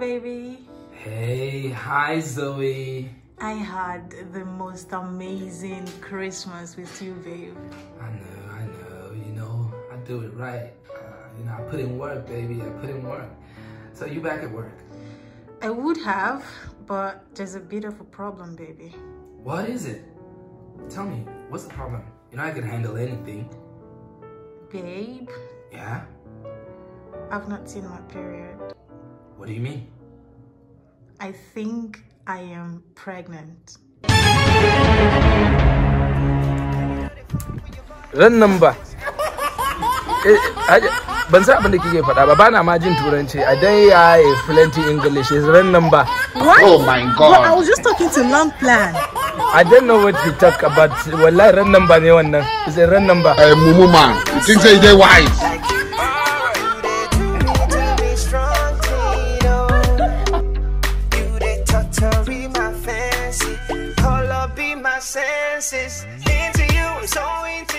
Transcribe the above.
baby. Hey, hi Zoe. I had the most amazing Christmas with you, babe. I know. You know, I do it right. You know, I put in work, baby. I put in work. So you back at work? I would have, but there's a bit of a problem, baby. What is it? Tell me, what's the problem? You know I can handle anything. Babe? Yeah? I've not seen my period. What do you mean? I think I am pregnant. Ran number. Ban san abin da kike faɗa ba, bana ma jin turanci. I dai yayi plenty English. Is ran number. What? Oh my God. Well, I was just talking to long plan. I don't know what you talk about. Wallahi ran number ne wannan. Is a ran number. Mumu man, you think say they wise? Senses into you, so into